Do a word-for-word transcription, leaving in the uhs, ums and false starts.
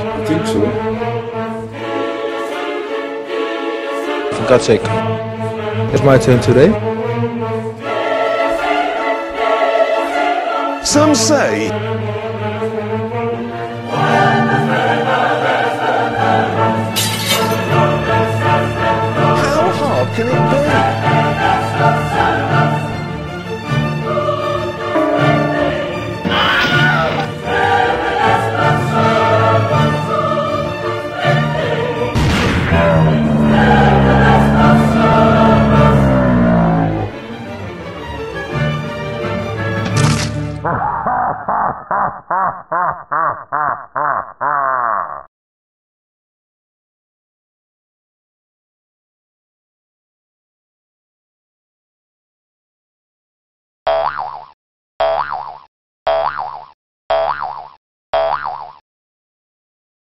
I think so. For God's sake. It's my turn today. Some say... How hard can it be? Ha ha ha ha ha ha ha ha!